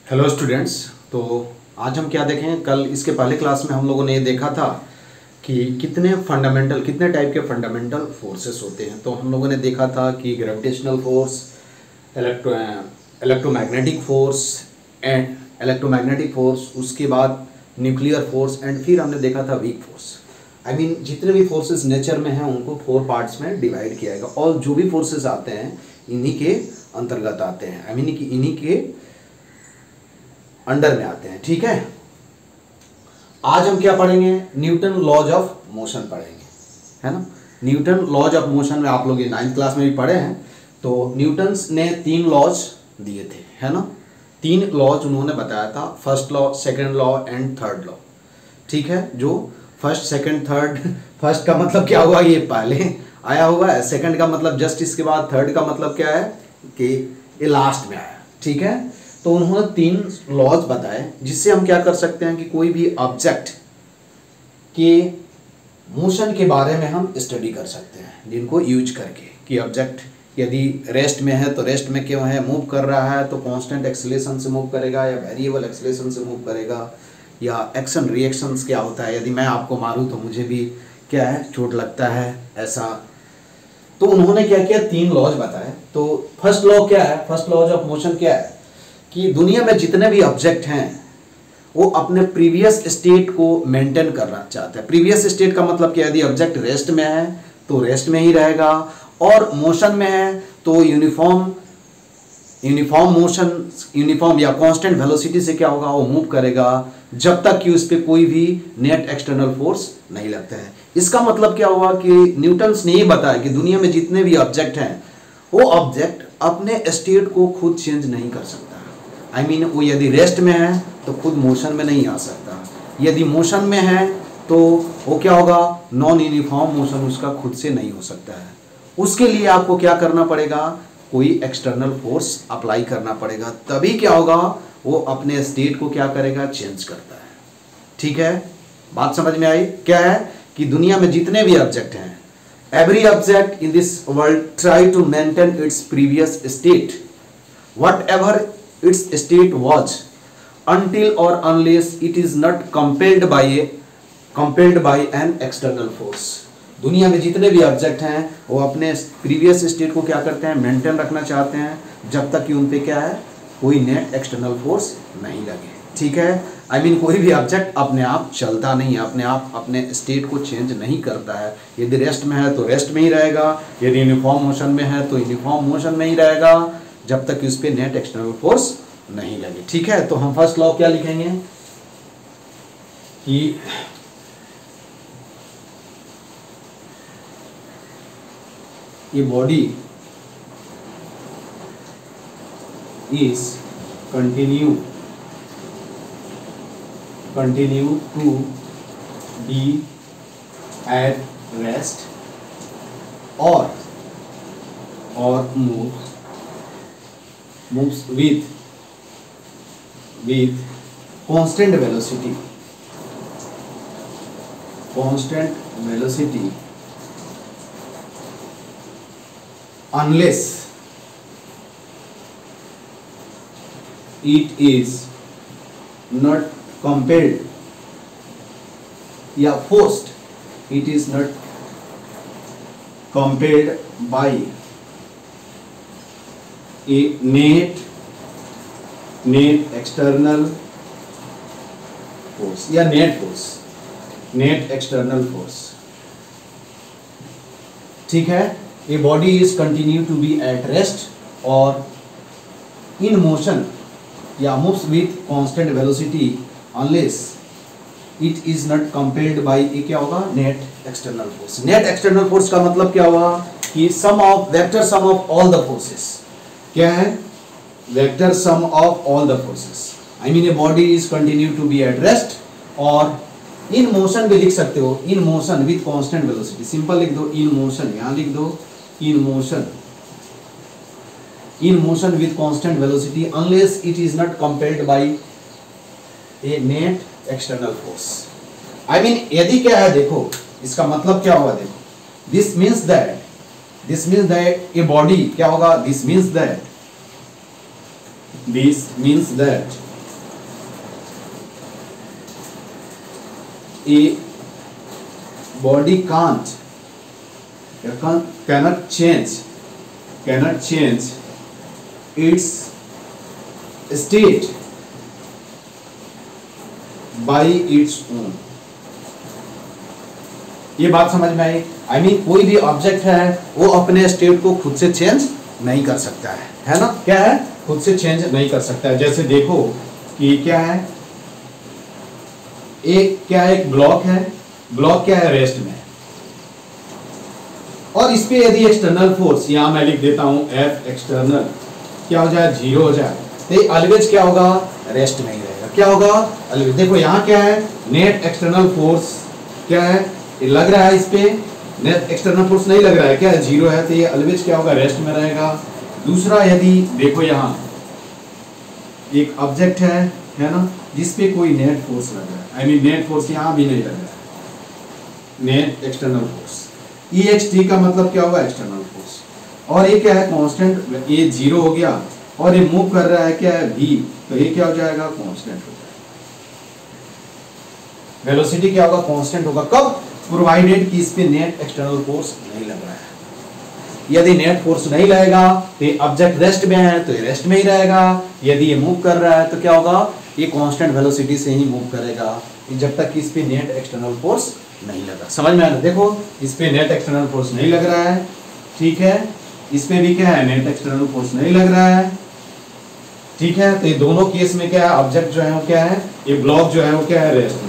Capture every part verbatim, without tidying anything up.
Hello students. तो आज हम क्या देखें, कल इसके पहले क्लास में हम लोगों ने ये देखा था कि कितने फंडामेंटल कितने टाइप के फंडामेंटल फोर्सेस होते हैं। तो हम लोगों ने देखा था कि gravitational force, electro electromagnetic force and electromagnetic force, उसके बाद न्यूक्लियर फोर्स एंड फिर हमने देखा था वीक फोर्स। आई मीन जितने भी फोर्सेस नेचर में हैं उनको फोर पार्ट्स में डिवाइड किया गया और जो भी फोर्सेस आते हैं इन्हीं के अंतर्गत आते हैं, आई मीन कि इन्हीं के अंडर में आते हैं। ठीक है, आज हम क्या पढ़ेंगे, न्यूटन लॉज ऑफ मोशन पढ़ेंगे, है ना। न्यूटन लॉज ऑफ मोशन में आप लोग ये नाइन्थ क्लास में भी पढ़े हैं। तो न्यूटन ने तीन लॉज दिए थे, है ना। तीन लॉज उन्होंने बताया था, first law, second law and third law. ठीक है, जो फर्स्ट सेकंड थर्ड, फर्स्ट का मतलब क्या हुआ, ये पहले आया हुआ है, सेकंड का मतलब जस्ट इसके बाद, थर्ड का मतलब क्या है कि ये लास्ट में आया। ठीक है, तो उन्होंने तीन लॉज बताए जिससे हम क्या कर सकते हैं कि कोई भी ऑब्जेक्ट के मोशन के बारे में हम स्टडी कर सकते हैं, जिनको यूज करके कि ऑब्जेक्ट यदि रेस्ट में है तो रेस्ट में क्यों है, मूव कर रहा है तो कांस्टेंट एक्सेलरेशन से मूव करेगा या वेरिएबल एक्सेलरेशन से मूव करेगा, या एक्शन रिएक्शंस क्या होता है, यदि मैं आपको मारूं तो मुझे भी क्या है चोट लगता है, ऐसा। तो उन्होंने क्या किया, तीन लॉज बताए। तो फर्स्ट लॉ क्या है, फर्स्ट लॉज ऑफ मोशन क्या है कि दुनिया में जितने भी ऑब्जेक्ट हैं वो अपने प्रीवियस स्टेट को मेंटेन करना चाहते हैं। प्रीवियस स्टेट का मतलब क्या है, यदि ऑब्जेक्ट रेस्ट में है तो रेस्ट में ही रहेगा, और मोशन में है तो यूनिफॉर्म यूनिफॉर्म मोशन यूनिफॉर्म या कांस्टेंट वेलोसिटी से क्या होगा, वो मूव करेगा जब तक कि उस पर कोई भी नेट एक्सटर्नल फोर्स नहीं लगता है। इसका मतलब क्या हुआ कि न्यूटन ने ये बताया कि दुनिया में जितने भी ऑब्जेक्ट हैं वो ऑब्जेक्ट अपने स्टेट को खुद चेंज नहीं कर सकता। आई I मीन mean, वो यदि रेस्ट में है तो खुद मोशन में नहीं आ सकता, यदि मोशन में है तो वो क्या होगा, नॉन यूनिफॉर्म मोशन उसका खुद से नहीं हो सकता है। उसके लिए आपको क्या करना पड़ेगा, कोई एक्सटर्नल फोर्स अप्लाई करना पड़ेगा, तभी क्या होगा, वो अपने स्टेट को क्या करेगा, चेंज करता है। ठीक है, बात समझ में आई। क्या है कि दुनिया में जितने भी ऑब्जेक्ट हैं, every object in this world try to maintain its previous state whatever its state was until or unless it is not compelled by a compelled by an external force। दुनिया में जितने भी object हैं वो अपने previous state को क्या करते हैं, मेंटेन रखना चाहते हैं जब तक कि उन पे क्या है, कोई नेट एक्सटर्नल फोर्स नहीं लगे। ठीक है, आई I मीन mean, कोई भी ऑब्जेक्ट अपने आप चलता नहीं है, अपने आप अपने स्टेट को चेंज नहीं करता है। यदि रेस्ट में है तो रेस्ट में ही रहेगा, यदि यूनिफॉर्म मोशन में है तो यूनिफॉर्म मोशन में ही रहेगा जब तक कि उस पर नेट एक्सटर्नल फोर्स नहीं लगे। ठीक है, तो हम फर्स्ट लॉ क्या लिखेंगे कि ये body is continue continue to be at rest और और move moves with with constant velocity constant velocity unless it is not compelled या forced, it is not compelled by a net net external force या net force net external force। ठीक है, a body is continue to be at rest और in motion या moves with constant velocity unless it is not compelled by a क्या होगा, net external force। net external force का मतलब क्या हुआ कि sum of vector sum of all the forces, क्या है, vector sum of all the forces. I mean a body is continue to be at rest और इन मोशन भी लिख सकते हो, in motion with constant velocity, simple लिख दो in motion, यहां लिख दो in motion in motion with constant velocity unless it is not compelled by a net external force. I mean यदि क्या है, देखो इसका मतलब क्या हुआ, देखो this means that this means that a body क्या होगा, this means that this means that a body can't cannot change cannot change its state by its own। ये बात समझ में आई? आई मीन कोई भी ऑब्जेक्ट है वो अपने स्टेट को खुद से चेंज नहीं कर सकता है, है ना? क्या है? खुद से चेंज नहीं कर सकता है। जैसे देखो कि क्या है, एक क्या है, एक ब्लॉक है, ब्लॉक क्या है, रेस्ट में, और इस पे यदि एक्सटर्नल फोर्स, यहां मैं लिख देता हूं एफ एक्सटर्नल, क्या हो जाए, जीरो हो जाए, तो ये ऑलवेज क्या होगा, रेस्ट में ही रहेगा। क्या होगा, ऑलवेज। देखो यहां क्या है, नेट एक्सटर्नल फोर्स क्या है, ये लग रहा है, इस पे नेट एक्सटर्नल फोर्स नहीं लग रहा है, क्या है, जीरो है, तो ये ऑलवेज क्या होगा, रेस्ट में रहेगा। दूसरा, यदि देखो यहां एक ऑब्जेक्ट है है ना, जिसपे कोई नेट फोर्स लग रहा है, आई मीन नेट फोर्स यहां भी नहीं लग रहा है, net external force, E X T का मतलब क्या होगा, एक्सटर्नल फोर्स, और ये क्या है, कांस्टेंट, ये जीरो हो गया, और ये मूव कर रहा है क्या है, v, तो ये क्या हो जाएगा, कांस्टेंट हो जाएगा। वेलोसिटी क्या होगा, कांस्टेंट होगा। कब? प्रोवाइडेड कि इस पे नेट एक्सटर्नल फोर्स नहीं लग रहा है। यदि नेट फोर्स नहीं लगेगा तो ये ऑब्जेक्ट रेस्ट में है, तो ये रेस्ट में ही रहेगा। यदि ये मूव कर रहा है तो क्या होगा, ये कांस्टेंट वेलोसिटी से ही मूव करेगा, जब तक कि इस पे नेट एक्सटर्नल फोर्स नहीं लगा। समझ में आया? देखो इस पे नेट एक्सटर्नल फोर्स नहीं लग रहा है, ठीक है, इस पे भी क्या है, नेट एक्सटर्नल फोर्स नहीं लग रहा है, ठीक है। तो ये दोनों केस में क्या है, ऑब्जेक्ट जो है वो क्या है, ये ब्लॉक जो है वो क्या है, रेस्ट में,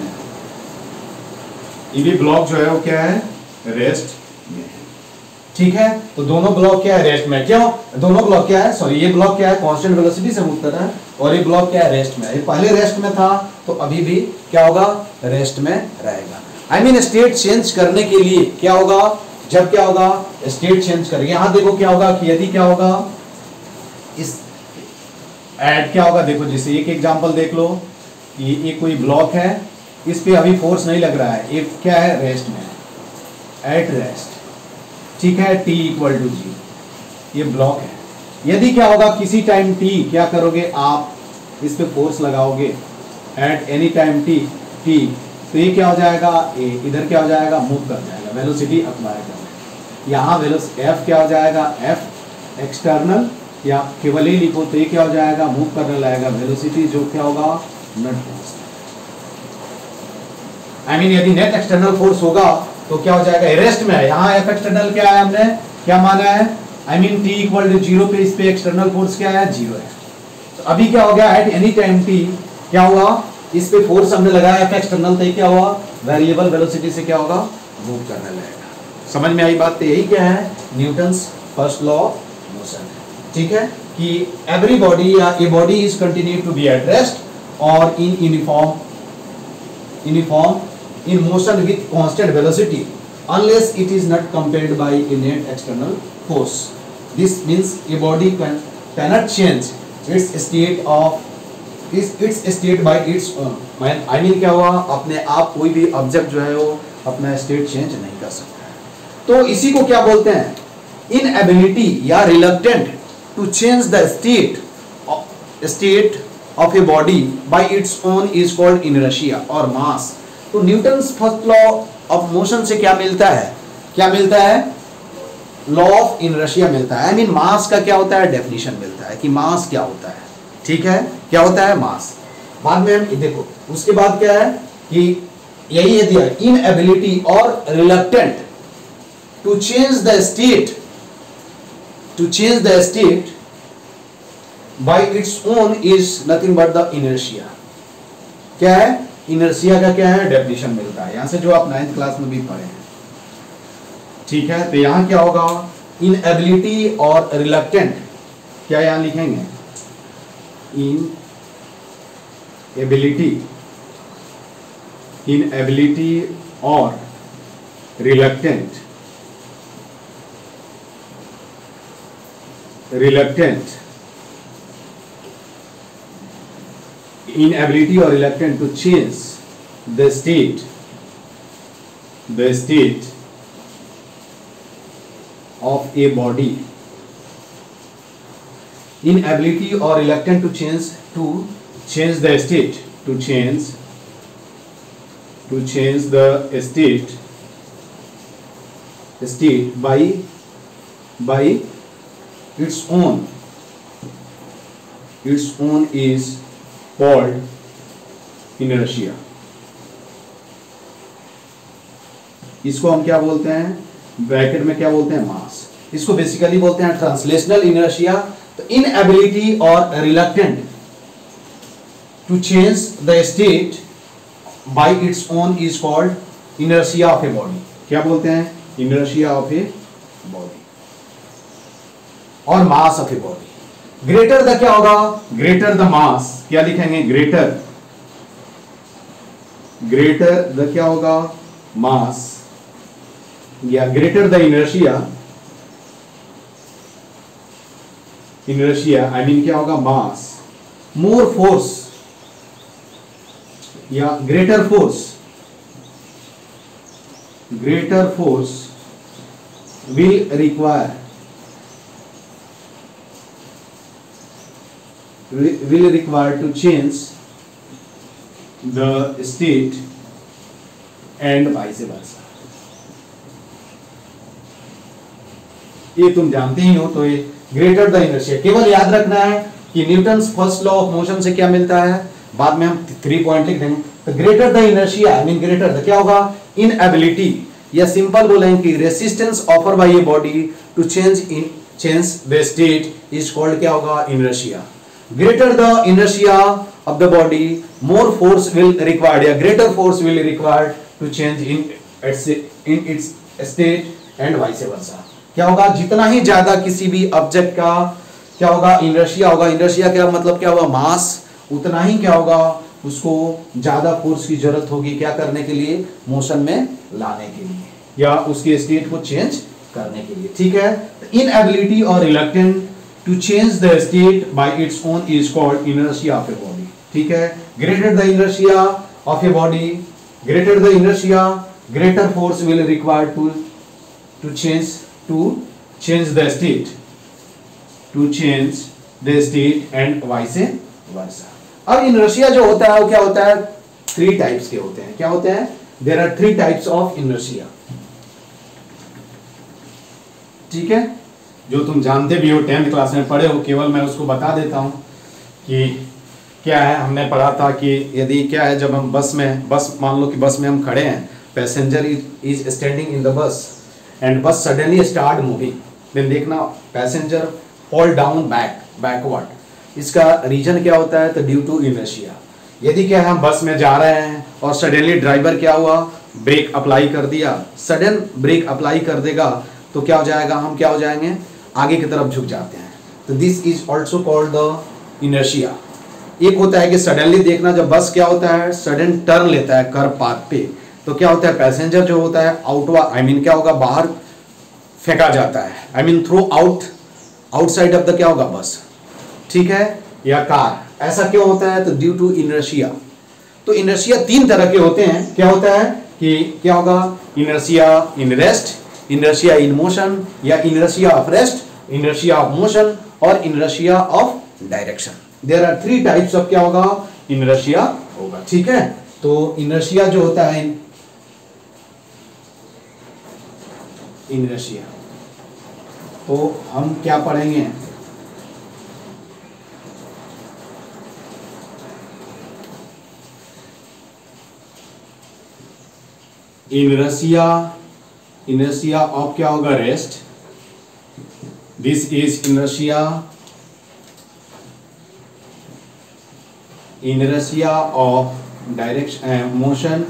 ये भी ब्लॉक जो है वो क्या है, रेस्ट में है, ठीक है। तो दोनों ब्लॉक क्या है, रेस्ट में। क्यों? दोनों ब्लॉक क्या है, सॉरी ये ब्लॉक क्या है, कांस्टेंट वेलोसिटी से मूव कर रहा है, और ये ब्लॉक क्या है, रेस्ट में है। ये पहले रेस्ट में था तो अभी भी क्या होगा, रेस्ट में रहेगा। आई मीन स्टेट चेंज करने के लिए क्या होगा, जब क्या होगा, स्टेट चेंज करेंगे। यहां देखो क्या होगा कि यदि क्या होगा, इस ऐड क्या होगा, देखो जैसे एक एग्जांपल देख लो, ये ये कोई ब्लॉक है, इस पे अभी फोर्स नहीं लग रहा है, ये क्या है, रेस्ट में, एट रेस्ट, ठीक है, t इक्वल टू जी, ये ब्लॉक है। यदि क्या होगा, किसी टाइम t क्या करोगे, आप इस पे फोर्स लगाओगे at any time t t, तो ये क्या हो जाएगा, ए इधर क्या हो जाएगा, मूव कर जाएगा, वेलोसिटी अप्लाई कर, यहाँ वेलोसिटी f क्या हो जाएगा, f एक्सटर्नल, या केवल ही लिखो तो ये क्या हो जाएगा, मूव करने लगेगा, वेलोसिटी जो क्या होगा, नेट फोर्स। आई मीन यदि नेट एक्सटर्नल फोर्स होगा तो क्या हो जाएगा, रेस्ट में है। यहाँ एफ एक्सटर्नल क्या है, हमने क्या माना है, I mean T equal to zero पे इस पे एक्सटर्नल फोर्स क्या है, जीरो है। तो अभी क्या हो गया, एट एनी टाइम टी क्या हुआ, इस पे फोर्स हमने लगाया एफ एक्सटर्नल, तो क्या हुआ, वेरिएबल वेलोसिटी से क्या होगा, मूव करने लगेगा। समझ में आई बात? तो यही क्या है, Newton's first law of motion है, ठीक है, कि एवरी बॉडी या a body is continue to be at rest और in uniform uniform in motion with constant velocity unless it is not compelled by a net external force. This means a body can cannot change its state of its its state by its own. I mean क्या हुआ, अपने आप कोई भी object जो है वो अपना स्टेट चेंज नहीं कर सकता है। तो इसी को क्या बोलते हैं, inability या reluctant to change the state of state of a body by its own is called inertia or mass. तो Newton's first law of motion से क्या मिलता है, क्या मिलता है, लॉ ऑफ इनर्शिया मिलता है। आई मीन मास का क्या होता है, डेफिनेशन मिलता है कि मास क्या होता है, ठीक है, क्या होता है मास। बाद में हम देखो उसके बाद क्या है कि यही है दिया, इनएबिलिटी और reluctant to change the state to change the state by its own is nothing but the inertia. क्या है, इनर्शिया का क्या है, डेफिनेशन मिलता है यहां से, जो आप नाइन्थ क्लास में भी पढ़े हैं, ठीक है। तो यहां क्या होगा, इनएबिलिटी और रिलक्टेंट, क्या यहां लिखेंगे, इन एबिलिटी इनएबिलिटी और reluctant reluctant inability or reluctant to change the state the state of a body, inability or reluctant to change to change the state to change to change the state state by by its own its own is called inertia. इसको हम क्या बोलते हैं, bracket में क्या बोलते हैं, मास. इसको बेसिकली बोलते हैं ट्रांसलेशनल इनर्शिया. तो इनएबिलिटी और reluctant to change the state by its own is called inertia of a body. क्या बोलते हैं, इनर्शिया ऑफ ए बॉडी और mass of a body. Greater the क्या होगा, ग्रेटर द मास, क्या लिखेंगे, ग्रेटर ग्रेटर द क्या होगा, मास, या greater the inertia inertia I mean क्या होगा, मास, मोर फोर्स या greater force greater force will require will require to change the state and vice versa. ये तुम जानते ही हो. तो ये ग्रेटर द इनर्शिया, केवल याद रखना है कि Newton's first law of motion से क्या मिलता है, बाद में हम थ्री पॉइंट लिख देंगे. तो greater the inertia I mean greater the क्या होगा, इनएबिलिटी, या सिंपल बोलेंगे कि resistance offer by a body to change in change the state is called क्या होगा, inertia. Greater the inertia of the body, more force will required, या greater force will required to change in its in its state and vice versa. क्या होगा, जितना ही ज्यादा किसी भी object का क्या होगा, इनर्शिया होगा. इनर्शिया क्या मतलब क्या होगा, मास, उतना ही क्या होगा, उसको ज्यादा फोर्स की जरूरत होगी क्या करने के लिए, मोशन में लाने के लिए या उसके स्टेट को चेंज करने के लिए. ठीक है. इनएबिलिटी और reluctant to change the state by its own is called inertia of a body. ठीक है. Greater the inertia of a body, greater the inertia, greater force will require to to change to change the state, to change the state and vice versa. अब inertia जो होता है वो क्या होता है, three types के होते हैं. क्या होते हैं, there are three types of inertia. ठीक है, जो तुम जानते भी हो, टेंथ क्लास में पढ़े हो, केवल मैं उसको बता देता हूँ कि क्या है. हमने पढ़ा था कि यदि क्या है, जब हम बस में बस मान लो कि बस में हम खड़े हैं, passenger is standing in the bus and bus suddenly start moving, then देखना passenger fall down back backward. इसका रीजन क्या होता है, तो ड्यू टू इनर्शिया. यदि क्या है, हम बस में जा रहे हैं और सडनली ड्राइवर क्या हुआ, ब्रेक अप्लाई कर दिया, सडन ब्रेक अप्लाई कर देगा तो क्या हो जाएगा, हम क्या हो जाएंगे, आगे की तरफ झुक जाते हैं. तो this is also called the inertia. एक होता है कि सडनली देखना, जब बस क्या होता है, सडन टर्न लेता है कर्व पाथ पे, तो क्या होता है, पैसेंजर जो होता है आउटवर्ड आई मीन क्या होगा, बाहर फेंका जाता है, I mean through out outside of the क्या होगा, बस. ठीक है, या कार. ऐसा क्यों होता है, तो ड्यू टू इनर्शिया. तो इनर्शिया तीन तरह के होते हैं. क्या होता है कि क्या होगा, inertia in rest, inertia in motion, या inertia of rest, inertia of motion और inertia of direction. There are three types of क्या होगा, इनर्शिया होगा. ठीक है. तो इनर्शिया जो होता है, इनर्शिया, तो हम क्या पढ़ेंगे, इनर्शिया इनर्शिया ऑफ क्या होगा, rest. This is inertia inertia of direction motion,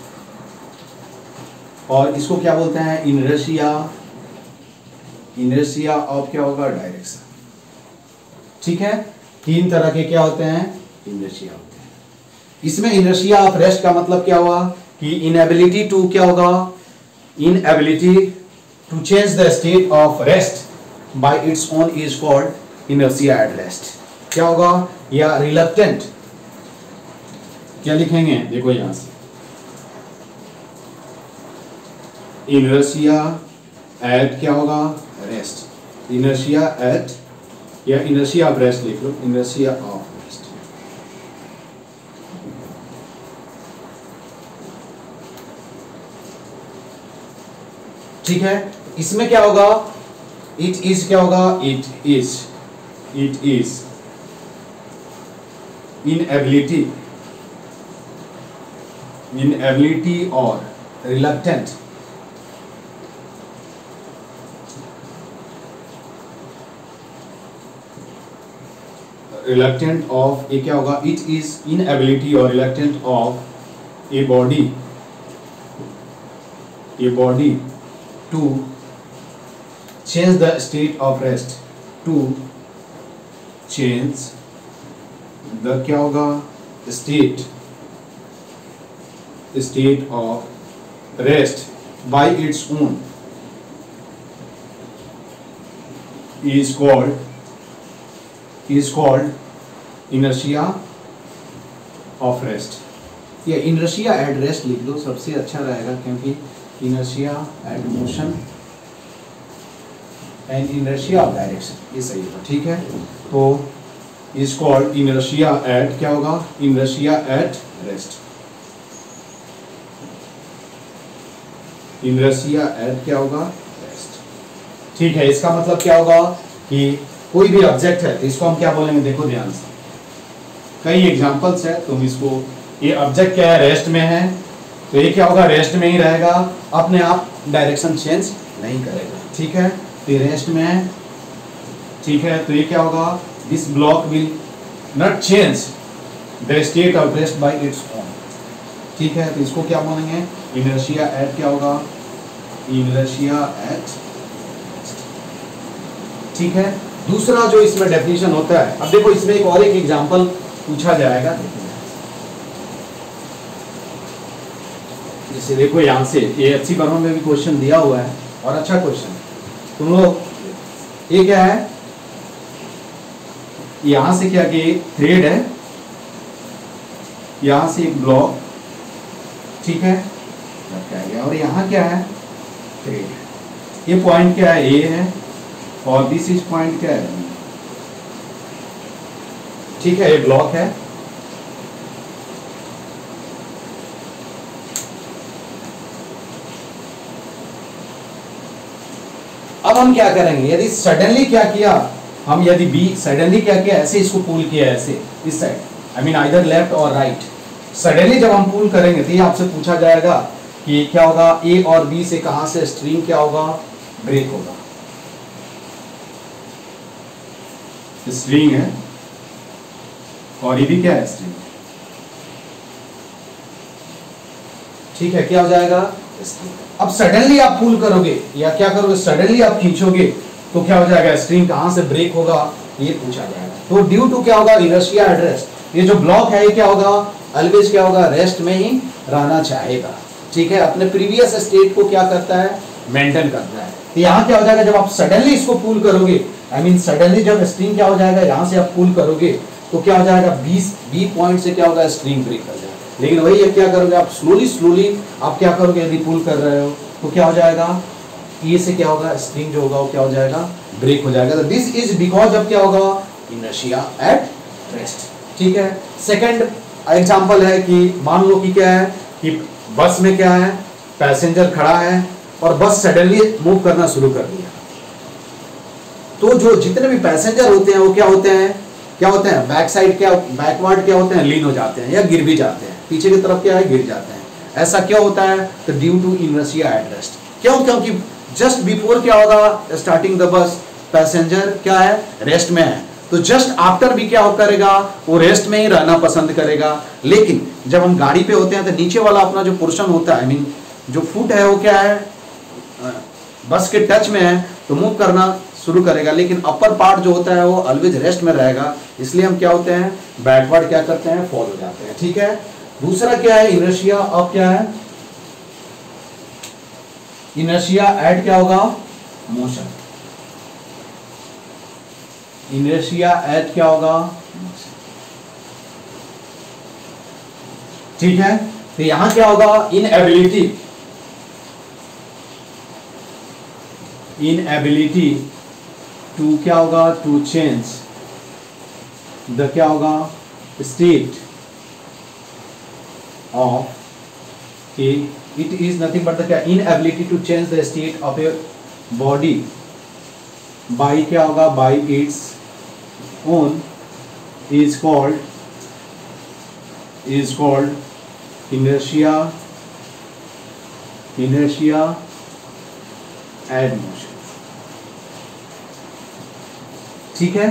और इसको क्या बोलते हैं, इनर्शिया इनर्शिया ऑफ क्या होगा, डायरेक्शन. ठीक है. तीन तरह के क्या होते हैं, इनर्शिया होते हैं. इसमें इनर्शिया ऑफ रेस्ट का मतलब क्या हुआ कि इनएबिलिटी टू क्या होगा, inability to change the state of rest by its own is called inertia at rest. क्या होगा, या reluctant, क्या लिखेंगे, देखो यहां से, inertia at क्या होगा, rest. inertia at या inertia of rest लिख लो, inertia of rest. ठीक है, इसमें क्या होगा, इट इज क्या होगा, it is it is inability inability और रिलक्टेंट रिलक्टेंट ऑफ, ये क्या होगा, इट इज इनएबिलिटी और reluctant of a body a body to change the state of rest to change the क्या होगा, state state of rest by its own is called is called inertia of rest. ये inertia at rest लिख लो, सबसे अच्छा रहेगा, क्योंकि inertia at motion and inertia of direction ये सही होगा, ठीक है। तो is called inertia at क्या होगा, inertia at rest inertia at क्या होगा, ठीक है। इसका मतलब क्या होगा कि कोई भी ऑब्जेक्ट है तो इसको हम क्या बोलेंगे, देखो ध्यान से, कई एग्जांपल्स है, तुम इसको, ये ऑब्जेक्ट क्या है, रेस्ट में है, तो ये क्या होगा, रेस्ट में ही रहेगा, अपने आप डायरेक्शन चेंज नहीं करेगा, ठीक है। तो ये रेस्ट में है, ठीक है, तो ये क्या होगा, this block will not change the state of rest by its own, ठीक है। तो इसको क्या बोलेंगे, इनर्शिया एट क्या होगा, इनर्शिया एट, ठीक है। दूसरा जो इसमें डेफिनेशन होता है, अब देखो इसमें एक और एक एग्जांपल पूछा जाएगा, जैसे देखो यहां से, ये अच्छी बारों में भी क्वेश्चन दिया हुआ है और अच्छा क्वेश्चन, तुम लोग, ये क्या है, यहां से क्या कि थ्रेड है, यहां से एक ब्लॉक, ठीक है, और यहां क्या है, थ्रेड है, ये पॉइंट क्या है, ए है, और दिस इज पॉइंट क्या है, ठीक है, ये ब्लॉक है, अब हम क्या करेंगे, यदि सडनली क्या किया, हम यदि बी सडनली क्या किया, ऐसे इसको पुल किया, ऐसे इस side, I mean either left और राइट, सडनली जब हम पुल करेंगे तो ये आपसे पूछा जाएगा कि क्या होगा, ए और बी से कहां से स्ट्रिंग क्या होगा, ब्रेक होगा, स्ट्रिंग है, और ये भी क्या है, स्ट्रिंग, ठीक है, क्या हो जाएगा, स्ट्रिंग। अब सडनली आप पुल करोगे या क्या करोगे, सडनली आप खींचोगे तो क्या हो जाएगा, स्ट्रिंग कहां से ब्रेक होगा, ये पूछा जाएगा। तो ड्यू टू क्या होगा, इनर्शिया एट रेस्ट, ये जो ब्लॉक है ये क्या होगा, ऑलवेज क्या होगा, रेस्ट में ही रहना चाहेगा, ठीक है, अपने प्रीवियस स्टेट को क्या करता है, मेंटेन करता है। तो यहाँ क्या हो जाएगा, जब आप सडनली इसको पुल करोगे, आई मीन सडनली जब स्ट्रिंग क्या हो जाएगा, यहाँ से आप पुल करोगे तो क्या हो जाएगा, बी बी पॉइंट से क्या होगा, स्ट्रिंग ब्रेक कर जाएगा। लेकिन वही है, क्या करोगे आप, स्लोली स्लोली आप क्या करोगे, यदि पुल कर रहे हो तो क्या हो जाएगा, ये से क्या होगा, स्ट्रिंग जो होगा वो क्या हो जाएगा, ब्रेक हो जाएगा। तो दिस इज बिकॉज अब क्या होगा, इनर्शिया एट रेस्ट, ठीक है। सेकंड एग्जांपल है कि मान लो कि क्या है कि बस में क्या है, पैसेंजर खड़ा है और बस सडनली मूव करना शुरू कर दिया, तो जो जितने भी पैसेंजर होते हैं वो क्या होते हैं, क्या होते हैं, बैक साइड क्या, बैकवर्ड क्या होते हैं, लीन हो जाते हैं या गिर भी जाते हैं, पीछे की तरफ क्या है, गिर जाते हैं। ऐसा क्या होता है, तो due to inertia at rest, क्यों, क्योंकि जस्ट बिफोर क्या होगा, स्टार्टिंग द बस, पैसेंजर क्या है, रेस्ट में है, तो जस्ट आफ्टर भी क्या हो करेगा, वो रेस्ट में ही रहना पसंद करेगा। लेकिन जब हम गाड़ी पे होते हैं तो नीचे वाला अपना जो पोर्शन होता है, आई मीन जो फुट है वो क्या है, बस के टच में है, तो मूव करना शुरू करेगा, लेकिन अपर पार्ट जो होता है वो ऑलवेज रेस्ट में रहेगा, इसलिए हम क्या होते हैं, बैकवर्ड क्या करते हैं, फॉल हो जाते हैं, ठीक है। दूसरा क्या है, इनर्शिया ऑफ क्या है, इनर्शिया एट क्या होगा, मोशन, इनर्शिया एट क्या होगा, मोशन, ठीक है। तो यहां क्या होगा, इनएबिलिटी इनएबिलिटी टू क्या होगा, टू चेंज द क्या होगा, state of a it is nothing but the क्या inability to change the state of a body by क्या होगा by its own is called is called inertia inertia and motion. ठीक है,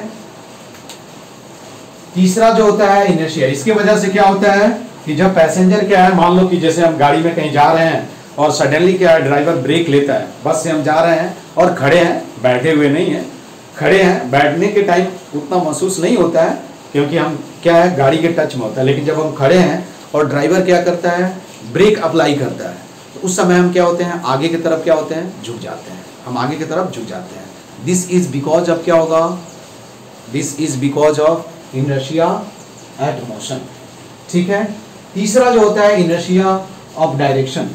तीसरा जो होता है इनर्शिया, इसके वजह से क्या होता है कि जब पैसेंजर क्या है, मान लो कि जैसे हम गाड़ी में कहीं जा रहे हैं और सडनली क्या है ड्राइवर ब्रेक लेता है, बस से हम जा रहे हैं और खड़े हैं, बैठे हुए नहीं है, खड़े हैं, बैठने के टाइम उतना महसूस नहीं होता है क्योंकि हम क्या है गाड़ी के टच में होता है, लेकिन जब हम खड़े हैं और ड्राइवर क्या करता है ब्रेक अप्लाई करता है तो उस समय हम क्या होते हैं आगे की तरफ क्या होते हैं झुक जाते हैं, हम आगे की तरफ झुक जाते हैं। दिस इज बिकॉज ऑफ क्या होगा, this is because of inertia at motion. ठीक है, तीसरा जो होता है इनर्शिया ऑफ डायरेक्शन।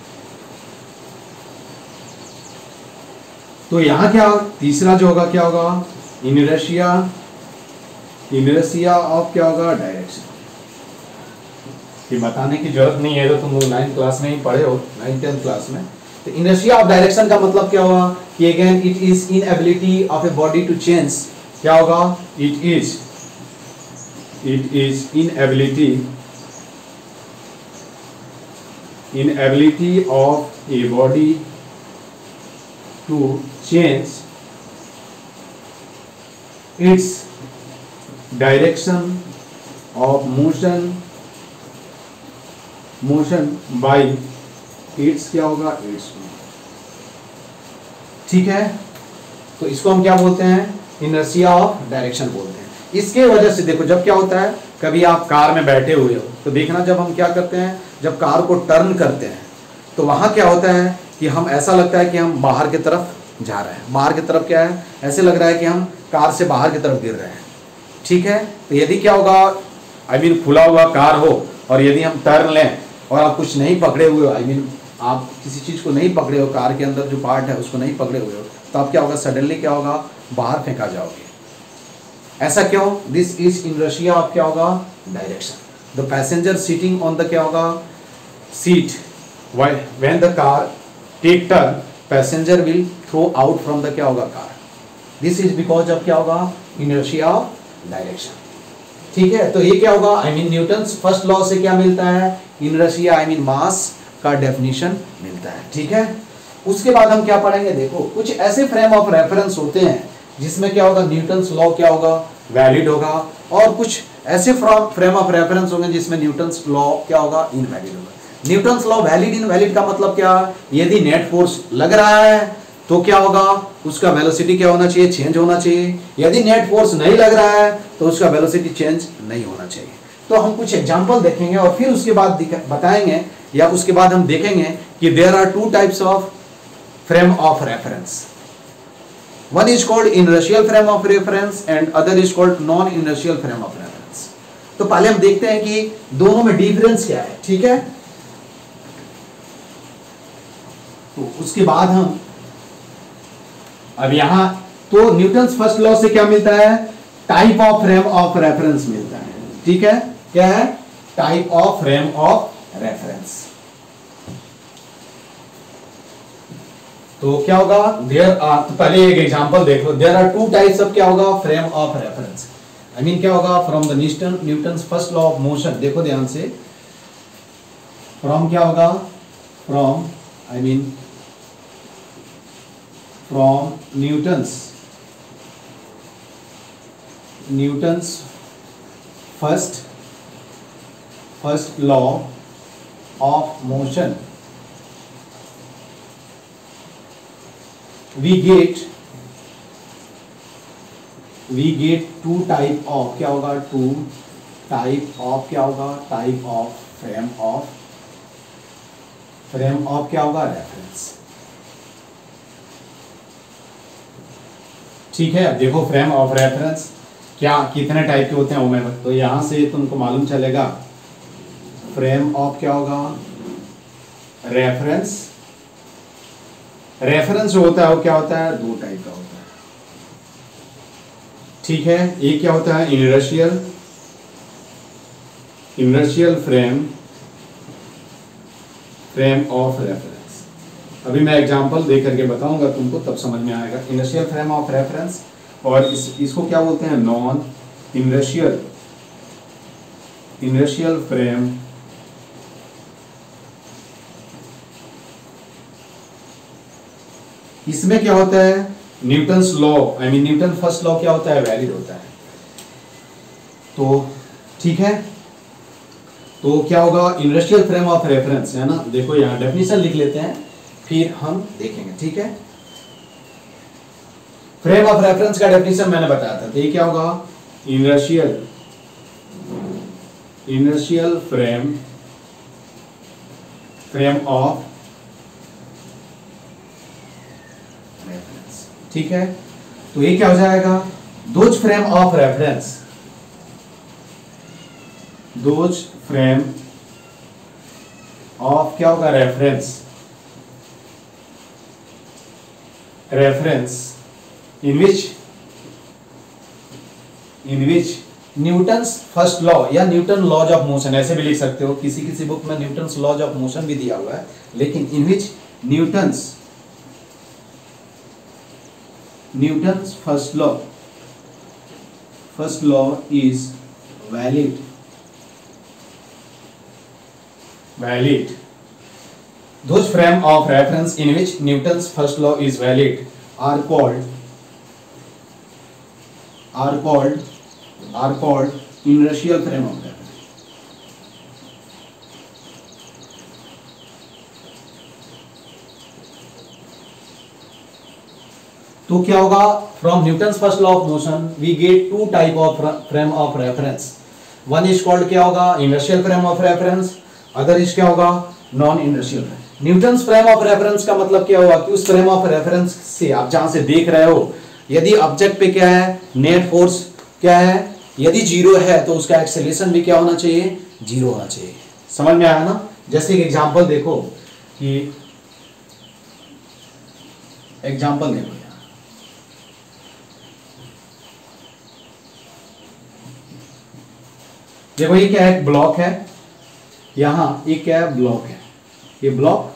तो यहां क्या तीसरा जो होगा क्या होगा इनर्शिया इनर्शिया ऑफ क्या होगा डायरेक्शन। ये बताने की जरूरत नहीं है, तो तुम लोग नाइन्थ क्लास में ही पढ़े हो, नाइन्थ टेंथ क्लास में। तो इनर्शिया ऑफ डायरेक्शन का मतलब क्या होगा कि again it is inability of a body to change, क्या होगा it is it is inability inability of a body to change its direction of motion motion by its क्या होगा its। ठीक है, तो इसको हम क्या बोलते हैं इनर्शिया ऑफ डायरेक्शन बोलते हैं। इसके वजह से देखो जब क्या होता है कभी आप कार में बैठे हुए हो तो देखना जब हम क्या करते हैं जब कार को टर्न करते हैं तो वहां क्या होता है कि हम ऐसा लगता है कि हम बाहर की तरफ जा रहे हैं, बाहर की तरफ क्या है ऐसे लग रहा है कि हम कार से बाहर की तरफ गिर रहे हैं। ठीक है, तो यदि क्या होगा आई मीन खुला हुआ कार हो और यदि हम टर्न लें और आप कुछ नहीं पकड़े हुए हो, आई मीन आप किसी चीज़ को नहीं पकड़े हो, कार के अंदर जो पार्ट है उसको नहीं पकड़े हुए हो, तो आप क्या होगा सडनली क्या होगा बाहर फेंका जाओगे। ऐसा क्यों, दिस इज इनर्शिया ऑफ क्या होगा direction. The passenger sitting on the क्या होगा seat when the car take turn passenger will throw out from the क्या होगा car. This is because of क्या होगा इनर्शिया ऑफ डायरेक्शन। ठीक है, तो ये क्या होगा I mean Newton's first law से क्या मिलता है इनर्शिया आई मीन मास का डेफिनेशन मिलता है। ठीक है, उसके बाद हम क्या पढ़ेंगे, देखो कुछ ऐसे फ्रेम ऑफ रेफरेंस होते हैं जिसमें क्या होगा न्यूटन्स लॉ क्या होगा वैलिड होगा, और कुछ ऐसे फ्रेम ऑफ रेफरेंस होंगे जिसमें न्यूटन्स लॉ क्या होगा इनवैलिड होगा। न्यूटन्स लॉ वैलिड इनवैलिड का मतलब क्या, यदि नेट फोर्स लग रहा है तो क्या होगा उसका वेलोसिटी क्या होना चाहिए चेंज होना चाहिए, यदि नेट फोर्स नहीं लग रहा है तो उसका वेलोसिटी चेंज नहीं होना चाहिए। तो हम कुछ एग्जांपल देखेंगे और फिर उसके बाद बताएंगे या उसके बाद हम देखेंगे कि there are two types of frame of reference. One is called inertial frame of reference and other is called non-inertial frame of reference। तो पहले हम देखते हैं कि दोनों में डिफरेंस क्या है। ठीक है, तो उसके बाद हम अब यहां तो न्यूटन्स फर्स्ट लॉ से क्या मिलता है type of frame of reference मिलता है। ठीक है, क्या है type of frame of reference. तो क्या होगा देयर आर, तो पहले एक एग्जांपल देख लो, there are two types of क्या होगा frame of reference. I mean क्या होगा from the Newton Newton's first law of motion. देखो ध्यान से, फ्रॉम क्या होगा from I mean from Newton's Newton's first first law of motion we get we get two type of क्या होगा two type of क्या होगा type of frame of frame of क्या होगा reference। ठीक है, अब देखो फ्रेम ऑफ रेफरेंस क्या कितने टाइप के होते हैं वो, तो यहां से तुमको मालूम चलेगा फ्रेम ऑफ क्या होगा रेफरेंस। रेफरेंस जो होता है वो क्या होता है दो टाइप का होता है। ठीक है, एक क्या होता है inertial inertial frame frame of reference. अभी मैं एग्जांपल दे करके बताऊंगा तुमको, तब समझ में आएगा। इनर्शियल फ्रेम ऑफ रेफरेंस, और इस इसको क्या बोलते हैं, नॉन इनर्शियल इनर्शियल फ्रेम इसमें क्या होता है, Newton's law, I mean Newton first law क्या होता है, वैलिड होता है। तो ठीक है, तो क्या होगा, इनर्शियल फ्रेम ऑफ रेफरेंस है ना। देखो यहां डेफिनेशन लिख लेते हैं, फिर हम देखेंगे। ठीक है, फ्रेम ऑफ रेफरेंस का डेफिनेशन मैंने बताया था। तो ये क्या होगा, inertial inertial frame frame of reference. ठीक है, तो ये क्या हो जाएगा, those frame of reference those frame of क्या होगा, reference reference in which in which Newton's first law या न्यूटन लॉज ऑफ मोशन, ऐसे भी लिख सकते हो। किसी किसी बुक में न्यूटन्स लॉज ऑफ मोशन भी दिया हुआ है, लेकिन in which Newton's Newton's first law first law is valid valid those frame of reference in which Newton's first law is valid are called are called are called inertial frame of reference। तो क्या होगा, from Newton's first law of motion we get two type of frame of reference। one is called क्या होगा, inertial frame of reference, other is क्या होगा, non inertial. Newton's frame of reference का मतलब क्या हुआ कि उस फ्रेम ऑफ रेफरेंस से आप जहां से देख रहे हो, यदि ऑब्जेक्ट पे क्या है, नेट फोर्स क्या है, यदि जीरो है तो उसका एक्सेलरेशन भी क्या होना चाहिए, जीरो होना चाहिए। समझ में आया ना। जैसे एक एग्जांपल देखो कि एग्जांपल देखो यार, देखो ये क्या है, ब्लॉक है, यहां एक क्या है, ब्लॉक है, ये block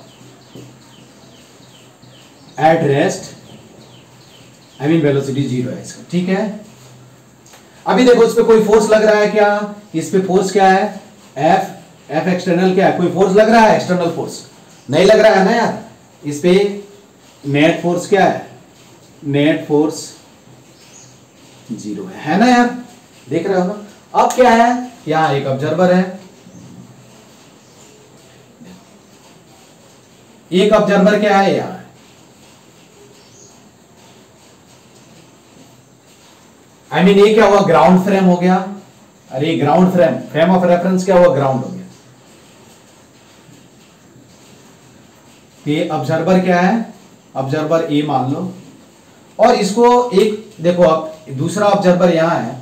at rest, I mean velocity zero है इसका। ठीक है, अभी देखो इस पे कोई फोर्स लग रहा है क्या, इस पे फोर्स क्या है, एफ एफ एक्सटर्नल क्या है, कोई फोर्स लग रहा है, एक्सटर्नल फोर्स नहीं लग रहा है ना यार। इस पे नेट फोर्स क्या है, नेट फोर्स जीरो है, है ना यार, देख रहे हो ना। अब क्या है, यहां एक ऑब्जर्वर है, एक ऑब्जर्वर क्या है यहां, आई मीन ये क्या हुआ, ग्राउंड फ्रेम हो गया। अरे ground frame frame of reference क्या हुआ, ग्राउंड हो गया। ये ऑब्जर्वर क्या है, ऑब्जर्वर ए मान लो, और इसको एक देखो, अब दूसरा ऑब्जर्वर यहां है,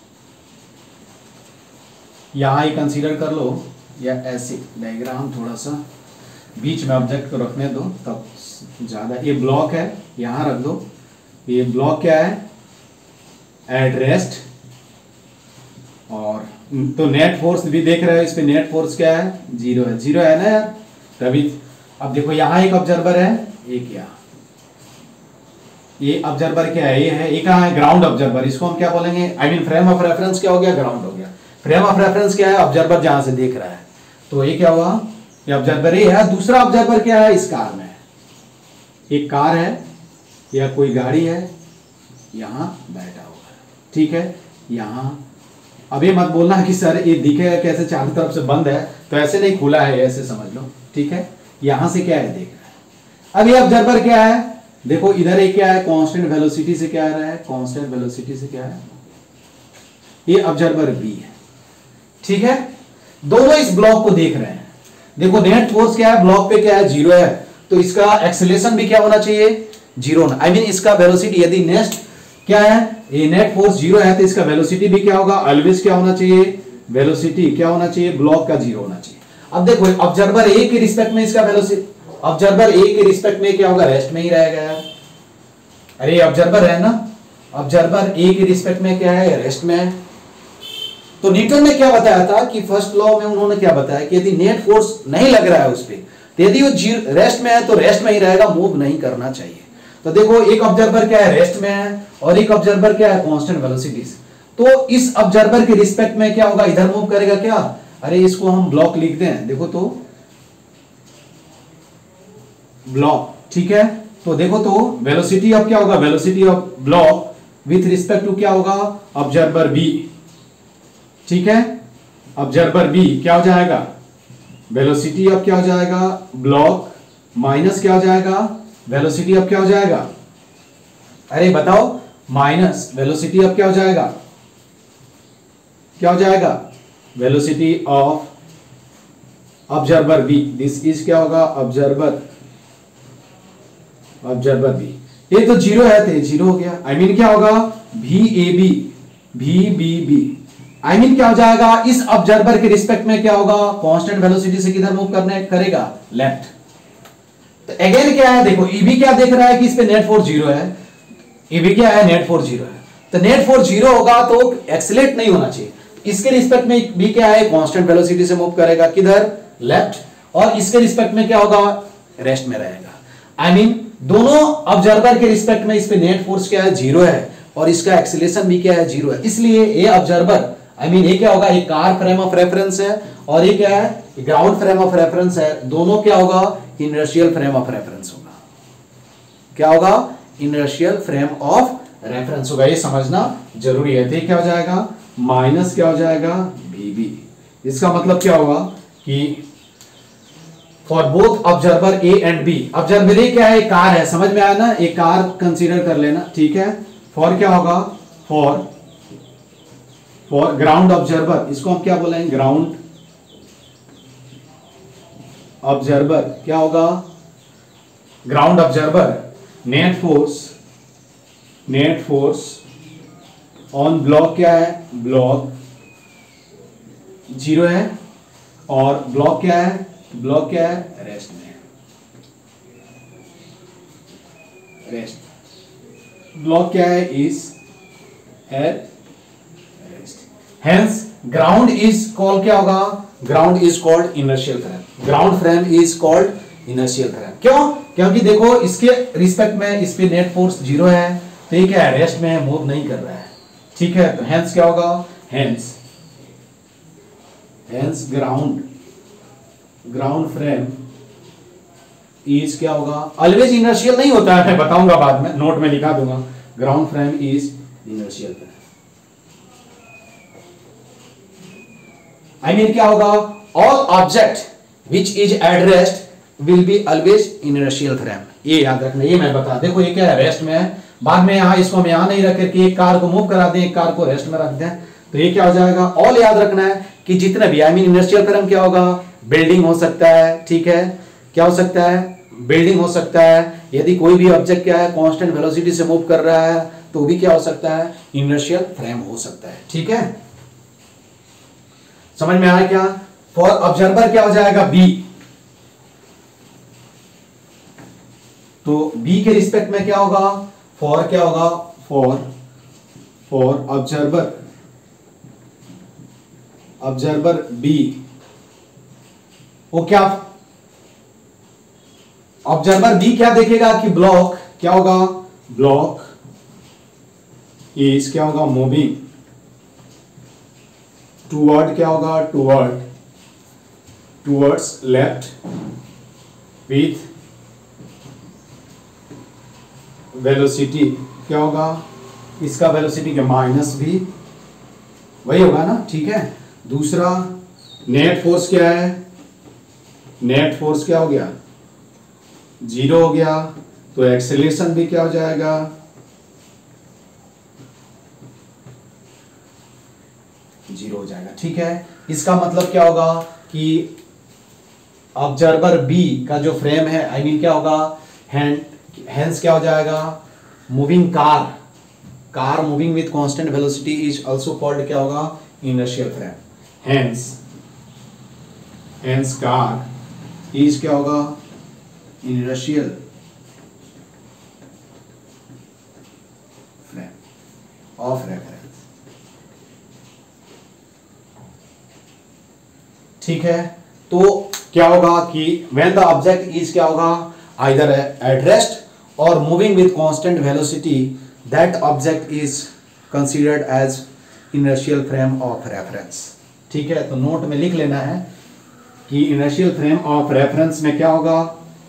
यहां ही कंसीडर कर लो, या ऐसे डायग्राम थोड़ा सा बीच में ऑब्जेक्ट को रखने दो तब ज्यादा। ये ब्लॉक है, यहां रख दो, ये ब्लॉक क्या है, एट रेस्ट, और तो नेट फोर्स भी देख रहे हो, इस पे नेट फोर्स क्या है, जीरो है, जीरो है ना यार तभी। अब देखो यहां एक ऑब्जर्वर है, एक यहाँ, ये ऑब्जर्वर क्या है, ये है, ये कहां है, ग्राउंड ऑब्जर्वर, इसको हम क्या बोलेंगे, I mean frame of reference क्या हो गया, ग्राउंड हो गया। फ्रेम ऑफ रेफरेंस क्या है, ऑब्जर्वर जहां से देख रहा है, तो ये क्या हुआ, ये ऑब्जर्वर ये है। दूसरा ऑब्जर्वर क्या है, इस कार में है, एक कार है या कोई गाड़ी है, यहां बैठा हुआ है। ठीक है, यहां अब ये मत बोलना कि सर ये दिखेगा कैसे, चारों तरफ से बंद है, तो ऐसे नहीं, खुला है, ऐसे समझ लो। ठीक है, यहां से क्या है, देख रहा है। अब ये ऑब्जर्वर क्या है, देखो इधर एक क्या है, कांस्टेंट वेलोसिटी से क्या आ रहा है, कांस्टेंट वेलोसिटी से क्या है, ये ऑब्जर्वर बी है। ठीक है, दोनों इस ब्लॉक को देख रहे हैं। देखो नेट फोर्स क्या है, ब्लॉक पे क्या है, जीरो है, तो इसका एक्सेलरेशन भी क्या होना चाहिए, जीरो होना, आई मीन इसका वेलोसिटी, यदि नेक्स्ट क्या है, ये नेट फोर्स जीरो है, तो इसका वेलोसिटी भी क्या होगा, ऑलवेज क्या होना चाहिए, वेलोसिटी क्या होना चाहिए, ब्लॉक का जीरो होना चाहिए। अब देखो ऑब्जर्वर ए के रिस्पेक्ट में इसका वेलोसिटी, ऑब्जर्वर ए के रिस्पेक्ट में क्या होगा, रेस्ट में ही रहेगा यार। अरे ऑब्जर्वर है ना, ऑब्जर्वर ए के रिस्पेक्ट में क्या है, रेस्ट में है। तो न्यूटन ने क्या बताया था कि फर्स्ट लॉ में उन्होंने क्या बताया कि यदि नेट फोर्स नहीं लग रहा है उस पे, तो यदि वो रेस्ट में है तो रेस्ट में ही रहेगा, मूव नहीं करना चाहिए। तो देखो एक ऑब्जर्वर क्या है, रेस्ट में है, और एक ऑब्जर्वर क्या है, कांस्टेंट वेलोसिटी। तो इस ऑब्जर्वर के रिस्पेक्ट में क्या होगा, इधर मूव करेगा क्या, अरे इसको हम ब्लॉक लिखते हैं, देखो तो ब्लॉक, ठीक है। तो देखो तो वेलोसिटी अब क्या होगा, velocity of block with respect to क्या होगा, ऑब्जर्वर बी, ठीक है। ऑब्जर्वर बी क्या हो जाएगा, वेलोसिटी अब क्या हो जाएगा, ब्लॉक माइनस क्या हो जाएगा, वेलोसिटी अब क्या हो जाएगा, अरे बताओ, माइनस वेलोसिटी अब क्या हो जाएगा, क्या हो जाएगा, velocity of observer B, this is क्या होगा, ऑब्जर्वर ऑब्जर्वर बी। ये तो जीरो है तो जीरो हो गया, आई I मीन mean क्या होगा, भी ए बी, भी बी बी, आई मीन क्या हो जाएगा, इस ऑब्जर्वर के रिस्पेक्ट में क्या होगा, कांस्टेंट वेलोसिटी से किधर मूव करने करेगा, लेफ्ट। तो अगेन क्या है, देखो ईबी क्या देख रहा है कि इस पे नेट फोर्स जीरो है, ईबी क्या है, नेट फोर्स जीरो है, तो नेट फोर्स जीरो होगा तो एक्सीलरेट नहीं होना चाहिए। इसके रिस्पेक्ट में भी क्या है, कांस्टेंट वेलोसिटी से मूव करेगा, किधर, लेफ्ट, और इसके रिस्पेक्ट में क्या होगा, रेस्ट में रहेगा। आई I मीन mean, दोनों ऑब्जर्वर के रिस्पेक्ट में इस पे नेट फोर्स क्या है, जीरो है, और इसका एक्सीलरेशन भी क्या है, जीरो है। इसलिए ये ऑब्जर्वर आई मीन ये क्या होगा, एक कार फ्रेम ऑफ रेफरेंस है, और ये क्या है, ग्राउंड फ्रेम ऑफ रेफरेंस है, दोनों क्या होगा, इनर्शियल फ्रेम ऑफ रेफरेंस होगा, क्या होगा, इनर्शियल फ्रेम ऑफ रेफरेंस होगा, ये समझना जरूरी है। तो क्या हो जाएगा, माइनस क्या हो जाएगा, बीबी। इसका मतलब क्या होगा कि for both observer A and B, observer A क्या है, कार है, समझ में आया ना, एक कार कंसीडर कर लेना, ठीक है। फॉर क्या होगा, फॉर फॉर ग्राउंड ऑब्जर्वर, इसको हम क्या बोलेंगे, ग्राउंड ऑब्जर्वर क्या होगा, ground observer, net force net force on block क्या है, ब्लॉक जीरो है, और ब्लॉक क्या है, ब्लॉक क्या है, रेस्ट में, रेस्ट, ब्लॉक क्या है, is at rest. Hence ground is called क्या होगा, ground is called inertial frame, ground frame is called inertial frame. क्यों, क्योंकि देखो इसके रिस्पेक्ट में इस पे नेट फोर्स जीरो है, तो ये क्या है, रेस्ट में है, मूव नहीं कर रहा है, ठीक है। तो हेंस क्या होगा, hence hence ground ground frame is क्या होगा, ऑलवेज इनर्शियल नहीं होता है, मैं बताऊंगा बाद में, नोट में लिखा दूंगा, ground frame is inertial frame. I mean क्या होगा, all object which is at rest will be always inertial frame, ये याद रखना, ये मैं बता, देखो ये क्या है, रेस्ट में है, बाद में यहां इसको हम यहां नहीं रख करके एक कार को मूव करा दें, एक कार को रेस्ट में रख दें, तो ये क्या हो जाएगा, ऑल याद रखना है कि जितने भी आई मीन इनर्शियल फ्रेम क्या होगा, बिल्डिंग हो सकता है, ठीक है, क्या हो सकता है, बिल्डिंग हो सकता है, यदि कोई भी ऑब्जेक्ट क्या है, कांस्टेंट वेलोसिटी से मूव कर रहा है तो भी क्या हो सकता है, इनर्शियल फ्रेम हो सकता है, ठीक है। समझ में आया क्या, फॉर ऑब्जर्वर क्या हो जाएगा, बी, तो बी के रिस्पेक्ट में क्या होगा, फॉर क्या होगा, for for observer observer B, वो क्या, ऑब्जर्वर बी क्या देखेगा कि ब्लॉक क्या होगा, ब्लॉक इज क्या होगा, मूविंग टूवर्ड क्या होगा, toward towards left with velocity क्या होगा, इसका वेलोसिटी क्या, माइनस भी वही होगा ना, ठीक है। दूसरा नेट फोर्स क्या है, नेट फोर्स क्या हो गया, जीरो हो गया, तो एक्सेलरेशन भी क्या हो जाएगा, जीरो हो जाएगा, ठीक है। इसका मतलब क्या होगा कि ऑब्जर्वर बी का जो फ्रेम है, आई I मीन mean क्या होगा, हैंड हेंस क्या हो जाएगा, moving car car moving with constant velocity is also called क्या होगा, inertial frame. Hence hence car is क्या होगा, इनर्शियल फ्रेम ऑफ रेफरेंस, ठीक है। तो क्या होगा कि व्हेन द ऑब्जेक्ट इज क्या होगा आइदर एट रेस्ट और moving with constant velocity that object is considered as inertial frame of reference. ठीक है, तो नोट में लिख लेना है कि इनर्शियल फ्रेम ऑफ रेफरेंस में क्या होगा,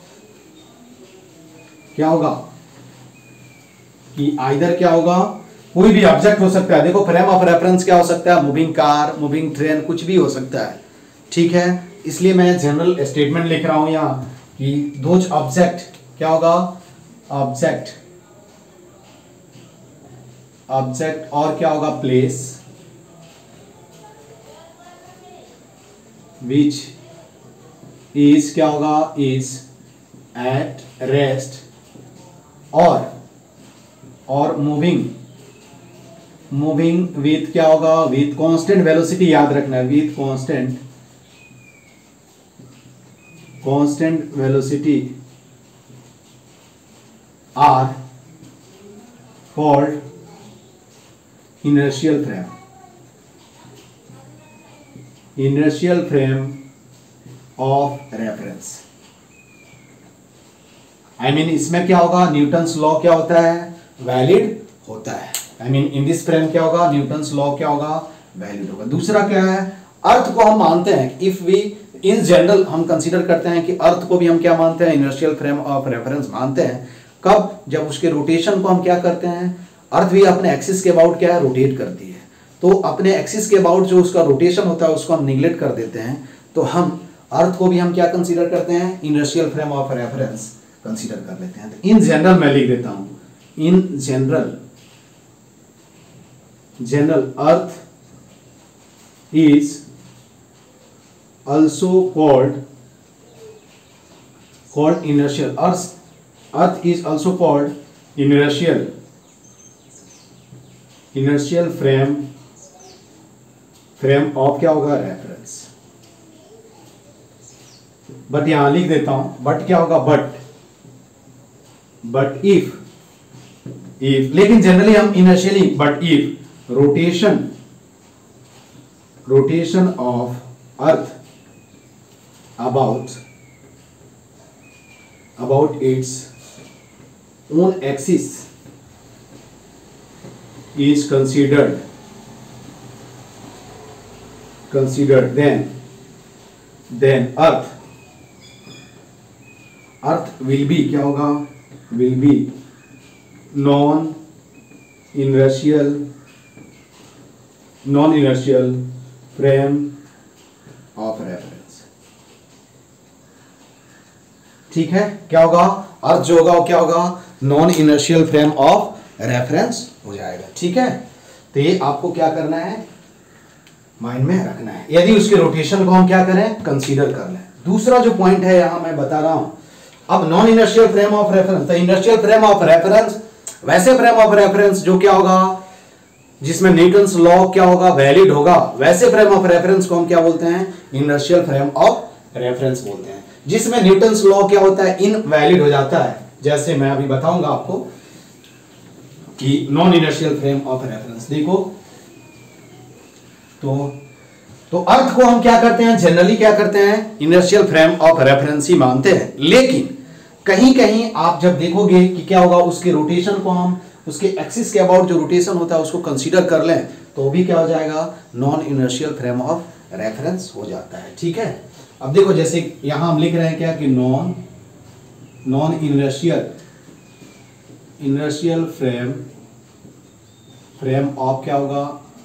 क्या होगा कि आइदर क्या होगा, कोई भी ऑब्जेक्ट हो सकता है। देखो फ्रेम ऑफ रेफरेंस क्या हो सकता है, मूविंग कार, मूविंग ट्रेन, कुछ भी हो सकता है। ठीक है, इसलिए मैं जनरल स्टेटमेंट लिख रहा हूं यहां कि दोज ऑब्जेक्ट क्या होगा, ऑब्जेक्ट ऑब्जेक्ट और क्या होगा प्लेस विच इज क्या होगा इज एट रेस्ट और और मूविंग मूविंग विथ क्या होगा, विथ कांस्टेंट वेलोसिटी, याद रखना है with constant constant velocity are called inertial frame inertial frame of reference. I mean इसमें क्या होगा, न्यूटन्स लॉ क्या होता है, वैलिड होता है। I mean in this frame क्या होगा, न्यूटन्स लॉ क्या होगा, वैलिड होगा। दूसरा क्या है, अर्थ को हम मानते हैं, इफ वी इन जनरल हम कंसीडर करते हैं कि अर्थ को भी हम क्या मानते हैं, इनर्शियल फ्रेम ऑफ रेफरेंस मानते हैं। कब, जब उसके रोटेशन को हम क्या करते हैं, अर्थ भी अपने एक्सिस के अबाउट क्या है, रोटेट करती है। तो अपने एक्सिस के अबाउट जो उसका रोटेशन होता है उसको हम निगलेक्ट कर देते हैं, तो हम अर्थ को भी हम क्या कंसीडर करते हैं, inertial frame of reference consider कर लेते हैं। तो इन जनरल मैं लिख देता हूं, in general general earth is also called called inertial earth earth is also called inertial inertial frame frame of क्या होगा, रेफरेंस। बट यहां लिख देता हूं, बट क्या होगा, बट बट इफ इफ लेकिन जनरली हम inertially, but if rotation rotation of earth about about its own axis is considered considered then then earth earth will be क्या होगा, will be non inertial non inertial frame of reference। ठीक है, क्या होगा, अर्थ जो होगा वो क्या होगा, non inertial frame of reference हो जाएगा। ठीक है, तो ये आपको क्या करना है, माइंड में रखना है, यदि उसके रोटेशन को हम क्या करें, कंसीडर कर लें। दूसरा जो पॉइंट है यहां मैं बता रहा हूं, अब non inertial frame of reference, तो इनर्शियल फ्रेम ऑफ रेफरेंस वैसे फ्रेम ऑफ रेफरेंस जो क्या होगा, जिसमें न्यूटन्स लॉ क्या होगा, वैलिड होगा, वैसे फ्रेम ऑफ रेफरेंस को हम क्या बोलते हैं, इनर्शियल फ्रेम ऑफ रेफरेंस बोलते हैं। जिसमें न्यूटन्स लॉ क्या होता है, इनवैलिड हो जाता है, जैसे मैं अभी बताऊंगा आपको कि non inertial frame of reference. देखो तो तो अर्थ को हम क्या करते हैं, जनरली क्या करते हैं, इनर्शियल फ्रेम ऑफ रेफरेंस ही मानते हैं। लेकिन कहीं कहीं आप जब देखोगे कि क्या होगा, उसके रोटेशन को हम उसके एक्सिस के अबाउट जो रोटेशन होता है उसको कंसीडर कर लें, तो भी क्या हो जाएगा, non inertial frame of reference हो जाता है। ठीक है, अब देखो जैसे यहां हम लिख रहे हैं क्या कि non non inertial inertial frame frame of क्या होगा,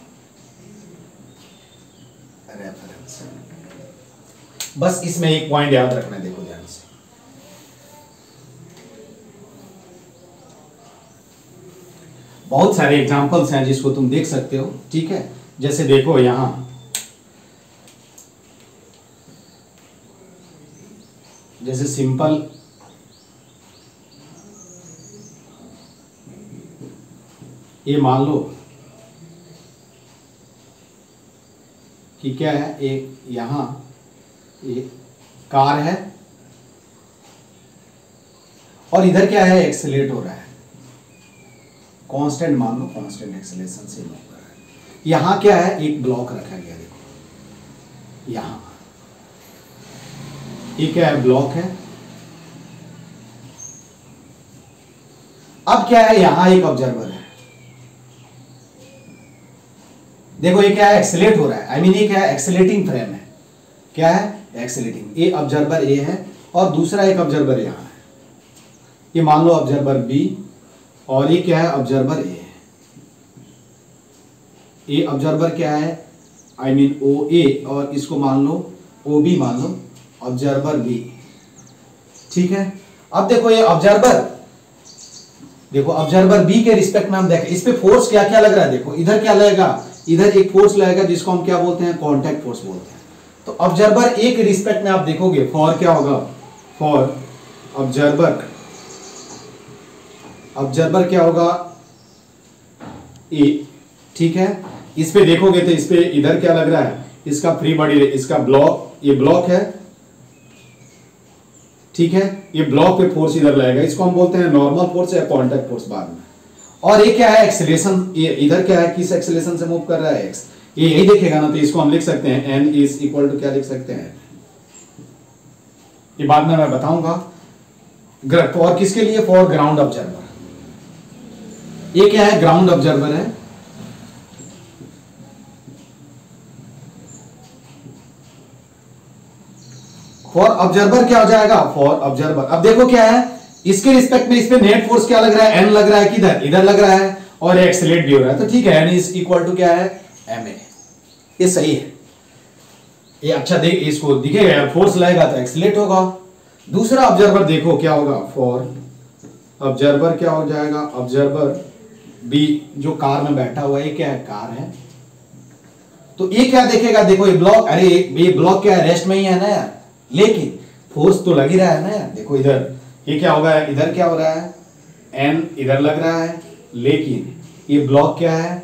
रेफरेंस। बस इसमें एक पॉइंट याद रखना है, देखो ध्यान से, बहुत सारे एग्जांपल्स हैं जिसको तुम देख सकते हो। ठीक है, जैसे देखो यहां जैसे सिंपल ये मान लो कि क्या है, एक यहां एक कार है और इधर क्या है, एक्सेलरेट हो रहा है, कांस्टेंट मान लो, कांस्टेंट एक्सेलरेशन से मूव कर रहा है। यहां क्या है, एक ब्लॉक रखा गया, देखो यहां ये क्या है, ब्लॉक है। अब क्या है, यहां एक ऑब्जर्वर है। देखो ये क्या है, एक्सेलेट हो रहा है, आई मीन ये क्या है, एक्सेलेटिंग फ्रेम है। क्या है, एक्सेलेटिंग। ये ऑब्जर्वर ए है और दूसरा एक ऑब्जर्वर यहां है। ये मान लो ऑब्जर्वर बी और ये क्या है, ऑब्जर्वर ए है। ये ऑब्जर्वर क्या है, आई मीन ओ ए, और इसको मान लो ओ बी, मान लो ऑब्जर्वर बी। ठीक है। अब देखो ये ऑब्जर्वर, देखो ऑब्जर्वर बी के रिस्पेक्ट में हम देखें, इस पे फोर्स क्या क्या लग रहा है। देखो इधर क्या लगेगा, इधर एक फोर्स लगेगा जिसको हम क्या बोलते हैं, कांटेक्ट फोर्स बोलते हैं। तो ऑब्जर्वर ए के रिस्पेक्ट में आप देखोगे, फॉर क्या होगा, फॉर ऑब्जर्वर, ऑब्जर्वर क्या होगा, ए। ठीक है। इस पे देखोगे तो इस पे इधर क्या लग रहा है, इसका फ्री बॉडी, इसका ब्लॉक, ये ब्लॉक है। ठीक है। ये ब्लॉक पे फोर्स इधर लगेगा, इसको हम बोलते हैं नॉर्मल फोर्स या कांटेक्ट फोर्स बाद में। और ये क्या है, एक्सेलेरेशन, ये इधर क्या है, किस एक्सेलेरेशन से मूव कर रहा है, एक्स। ये यही देखेगा ना, तो इसको हम लिख सकते हैं एन इज इक्वल टू क्या लिख सकते हैं, ये बाद में मैं बताऊंगा। और किसके लिए, फॉर ग्राउंड ऑब्जर्वर। ये क्या है, ग्राउंड ऑब्जर्वर है। फॉर ऑब्जर्वर क्या हो जाएगा, फॉर ऑब्जर्वर। अब देखो क्या है, इसके रिस्पेक्ट में इस पे नेट फोर्स क्या लग रहा है, एन लग रहा है, किधर, इधर लग रहा है, और एक्सेलेरेट भी हो रहा है। तो ठीक है, एन इज इक्वल टू क्या है, एम ए। ये सही है। ये अच्छा देख, इसको दिखेगा यार, फोर्स लगेगा तो एक्सेलेरेट होगा। दूसरा ऑब्जर्वर देखो क्या होगा, फॉर ऑब्जर्वर क्या हो जाएगा, ऑब्जर्वर बी जो कार में बैठा हुआ है, ये क्या है, कार है। तो ये क्या देखेगा, देखो ये ब्लॉक, अरे ये ब्लॉक क्या है, रेस्ट में ही है ना यार, लेकिन फोर्स तो लग ही रहा है ना यार। देखो इधर ये क्या होगा, इधर क्या हो रहा है, एन इधर लग रहा है, लेकिन ये ब्लॉक क्या है,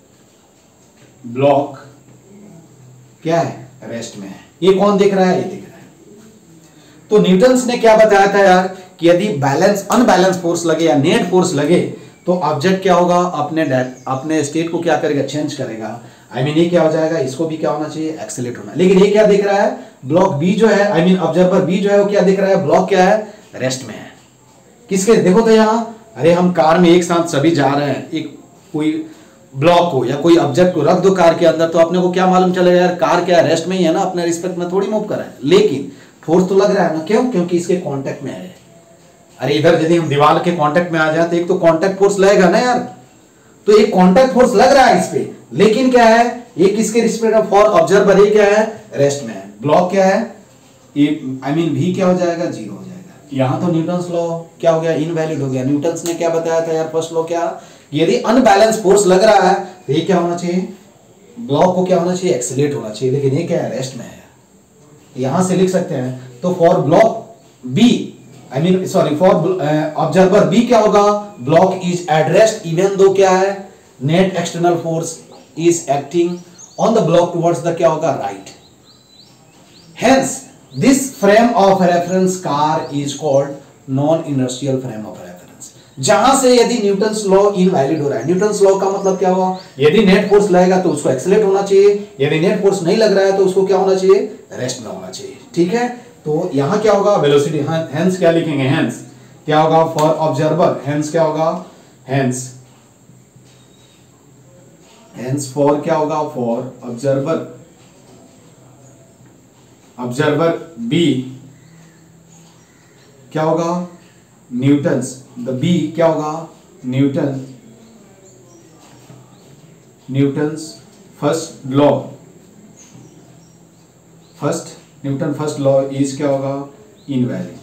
ब्लॉक क्या है, रेस्ट में है। ये कौन दिख रहा है, ये दिख रहा है। तो न्यूटन्स ने क्या बताया था यार, कि यदि बैलेंस अनबैलेंस फोर्स लगे या नेट फोर्स लगे तो ऑब्जेक्ट क्या होगा, अपने अपने स्टेट को क्या करेगा, चेंज करेगा। आई I मीन mean, ये क्या हो जाएगा, इसको भी क्या होना चाहिए, एक्सेलेरेट होना। लेकिन ये क्या दिख रहा है, ब्लॉक बी जो है, आई मीन ऑब्जर्वर बी जो है वो क्या दिख रहा है, ब्लॉक क्या है, रेस्ट में है। किसके, देखो तो यहाँ, अरे हम कार में एक साथ सभी जा रहे हैं, एक कोई ब्लॉक को या कोई ऑब्जेक्ट को रख दो कार के अंदर, तो अपने को क्या मालूम चलेगा यार, कार क्या रेस्ट में ही है ना, अपने रिस्पेक्ट में थोड़ी मूव कर रहा है। लेकिन फोर्स तो लग रहा है ना, क्यों, क्योंकि इसके कांटेक्ट में है। अरे इधर यदि हम दीवार के कांटेक्ट में आ जाए तो एक तो कांटेक्ट फोर्स लगेगा ना यार, तो एक कांटेक्ट फोर्स लग रहा है इस पे, लेकिन क्या है, ये किसके रिस्पेक्ट में, फॉर ऑब्जर्वर ये क्या है, रेस्ट में है। ब्लॉक क्या है, ये आई मीन भी क्या हो जाएगा, जीरो हो जाएगा। यहां तो न्यूटन्स लॉ क्या हो गया, इनवैलिड हो गया। न्यूटन्स ने क्या बताया था यार, फर्स्ट लॉ क्या, यदि अनबैलेंस फोर्स लग रहा है तो ये क्या होना चाहिए, ब्लॉक को क्या होना चाहिए, एक्सेलेरेट होना चाहिए, लेकिन ये क्या है, रेस्ट में है। यहां से लिख सकते हैं, तो for block B, I mean sorry, for observer B क्या होगा, block is at rest even though क्या है, net external force is acting on the block towards the क्या होगा, right. Hence this frame of reference car is called non inertial frame of reference. जहां से यदि Newton's law invalid हो रहा है, न्यूटन्स लॉ का मतलब क्या हुआ, यदि नेट फोर्स लगेगा तो उसको एक्सेलेरेट होना चाहिए, यदि नेट फोर्स नहीं लग रहा है तो उसको क्या होना चाहिए, रेस्ट में होना चाहिए। ठीक है। तो यहां क्या होगा, वेलोसिटी, हेंस क्या लिखेंगे, हेंस क्या होगा, फॉर ऑब्जर्वर, हेंस क्या होगा, हेंस हेंस फॉर क्या होगा, फॉर ऑब्जर्वर, ऑब्जर्वर बी क्या होगा, न्यूटन्स, द बी क्या होगा, Newton, Newton's first law, first Newton first law is क्या होगा, इनवैलिड।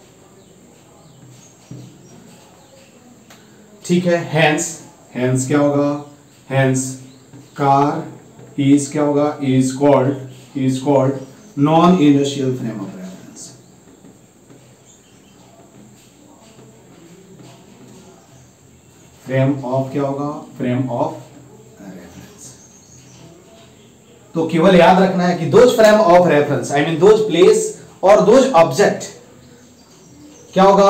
ठीक है। हेंस हेंस क्या होगा, हेंस कार इज क्या होगा, is called is called non inertial frame of reference. Frame of क्या होगा, फ्रेम ऑफ रेफरेंस। तो केवल याद रखना है कि those frame of reference, I mean those place और दोज ऑब्जेक्ट क्या होगा,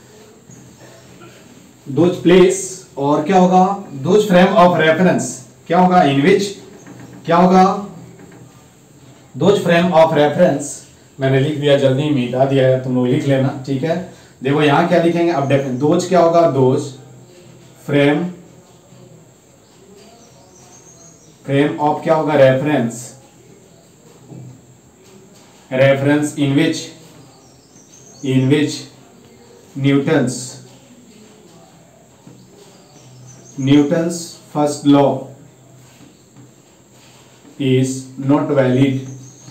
दोज प्लेस और क्या होगा, दोज फ्रेम ऑफ रेफरेंस क्या होगा, इन विच क्या होगा, दोज फ्रेम ऑफ रेफरेंस मैंने लिख दिया, जल्दी ही मिटा दिया है, तुम लोग लिख लेना, ठीक है। देखो यहाँ क्या लिखेंगे अब, डेफिनेट दोज क्या होगा, दोज फ्रेम फ्रेम ऑफ क्या होगा, reference reference in which in which Newton's Newton's first law is not valid.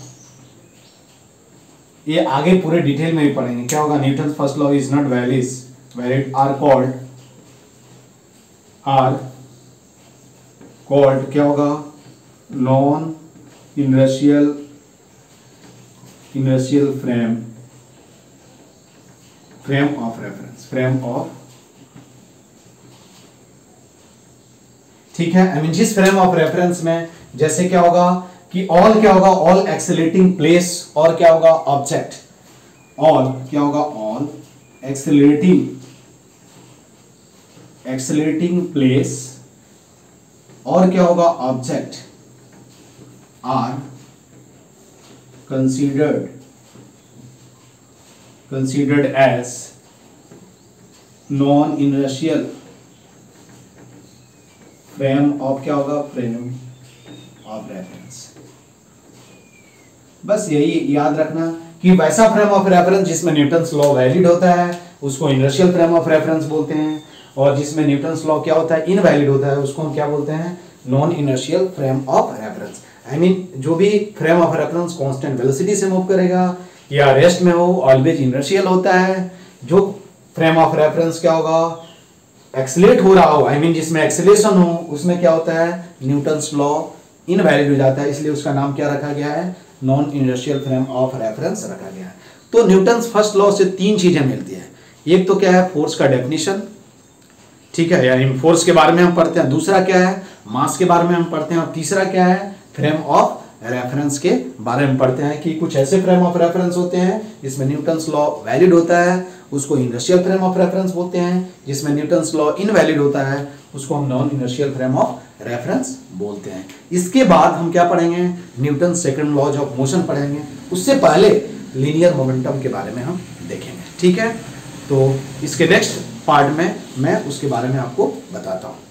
ये आगे पूरे डिटेल में भी पढ़ेंगे क्या होगा, Newton first law is not valid valid are called are called क्या होगा, non inertial inertial frame frame of reference frame of ठीक है। आई मीन जिस फ्रेम ऑफ रेफरेंस में जैसे क्या होगा कि ऑल क्या होगा, ऑल एक्सेलरेटिंग प्लेस और क्या होगा, ऑब्जेक्ट, ऑल क्या होगा, ऑल एक्सेलरेटिंग एक्सेलरेटिंग प्लेस और क्या होगा, object are considered considered as non inertial frame of क्या होगा, फ्रेम ऑफ रेफरेंस। बस यही याद रखना कि वैसा फ्रेम ऑफ रेफरेंस जिसमें न्यूटन्स लॉ वैलिड होता है उसको इनर्शियल फ्रेम ऑफ रेफरेंस बोलते हैं, और जिसमें न्यूटन्स लॉ क्या होता है, इनवैलिड होता है, उसको हम क्या बोलते हैं, non inertial frame of reference. I mean जो भी frame of reference constant velocity से मूव करेगा या रेस्ट में हो ऑलवेज इनर्शियल होता है। जो फ्रेम ऑफ रेफरेंस क्या होगा, एक्सेलरेट हो रहा हो, आई मीन जिसमें एक्सेलरेशन हो, उसमें क्या होता है, न्यूटन्स लॉ इनवैलिड हो जाता है, इसलिए उसका नाम क्या रखा गया है, non inertial frame of reference रखा गया है। तो न्यूटन्स फर्स्ट लॉ से तीन चीजें मिलती है, एक तो क्या है, फोर्स का डेफिनेशन, ठीक है, यानी फोर्स के बारे में हम पढ़ते हैं, दूसरा क्या है, मास के बारे में हम पढ़ते हैं, और तीसरा क्या है, फ्रेम ऑफ रेफरेंस के बारे में पढ़ते हैं कि कुछ ऐसे फ्रेम ऑफ रेफरेंस होते हैं जिसमें न्यूटन्स लॉ वैलिड होता है, उसको इनर्शियल फ्रेम ऑफ रेफरेंस बोलते हैं, जिसमें न्यूटन्स लॉ इनवैलिड होता है उसको हम non inertial frame of reference बोलते हैं। इसके बाद हम क्या पढ़ेंगे, Newton second laws of motion पढ़ेंगे, उससे पहले लीनियर मोमेंटम के बारे में हम देखेंगे, ठीक है। तो इसके नेक्स्ट पार्ट में मैं उसके बारे में आपको बताता हूँ।